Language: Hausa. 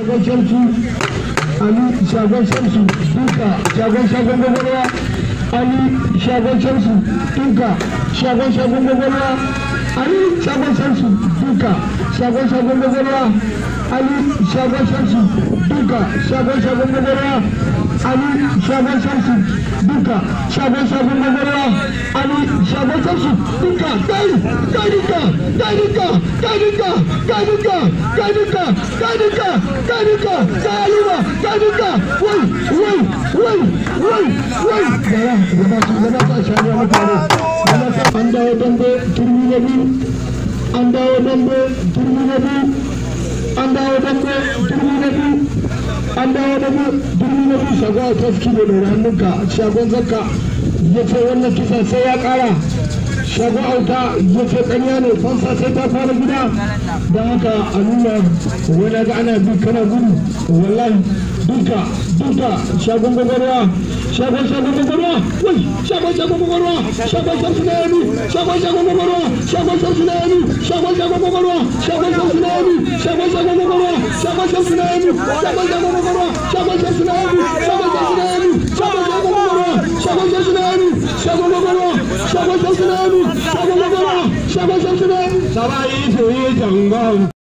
shagon shamsu Ali shagon shamsu duka shagon gwagwarwa Ali shagon shamsu duka shagon gwagwarwa Ali shagon shamsu duka shagon gwagwarwa Ali shagon shamsu duka shagon gwagwarwa Ali shagon shamsu duka shagon gwagwarwa Ali shagon shamsu duka gaidika an dawo dambe turmi na biyu an dawo dambe turmi na biyu an dawo dambe turmi na biyu an dawo dambe turmi na biyu shagon a taski da lura hannunka shagon zakka ya ce wannan kisa sai ya kara shagon auta ya ce ƙarya ne fansa sai ta fara gida don haka a nuna wani ga ana bi kana gudu wallahi duka shagon gwagwarwa shagon gwagwarwa wai shagon gwagwarwa shagon shamsu na yami shagon gwagwarwa shagon shamsu na yami shagon gwagwarwa shagon shamsu na yami shagon gwagwarwa shagon shamsu na yami shagon gwagwarwa shagon shamsu na yami shagon shamsu na yami shagon gwagwarwa shagon shamsu na yami shagon gwagwarwa shagon shamsu na yami shagon gwagwarwa shagon shamsu na yami sabai soyi jangon